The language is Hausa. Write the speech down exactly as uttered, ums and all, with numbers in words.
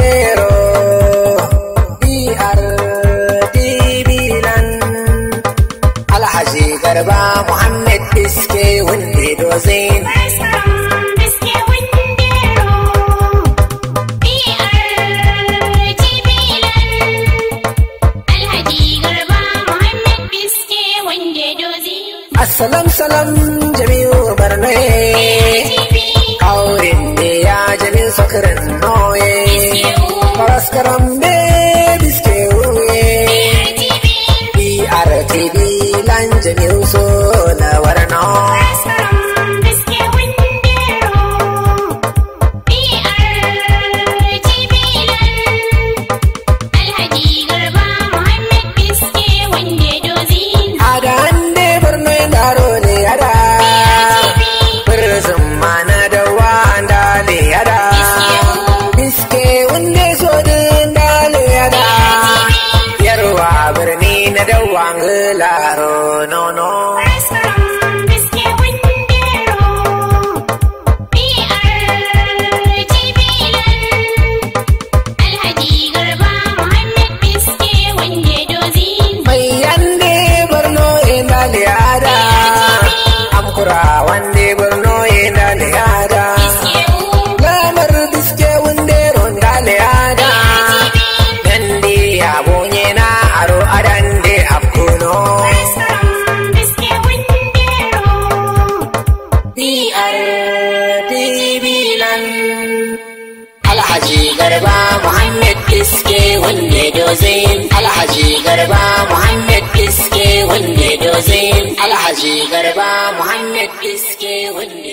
Wundero B R T V Land Alhaji Garba Muhammad Biske Wunde Dozin Assalam salam Jamiu Barne Kaurin ne ya Jamiu Sakaran Noye Paraskaram be Biske Uye B R T V Land Jamiu So na Warno Laro no no Biske Wundero B R T V Land Alhaji Garba Muhammad Biske Wunde Dozin Mai yande Borno ina liada Amkura wande Borno ina liada Lamar Biske Wundero ina liada Yande abonye na aro adande apkuno Alhaji Garba Muhammad Biske Wunde Dozin Alhaji Garba Muhammad Biske Wunde Dozin Alhaji Garba Muhammad Biske Wunde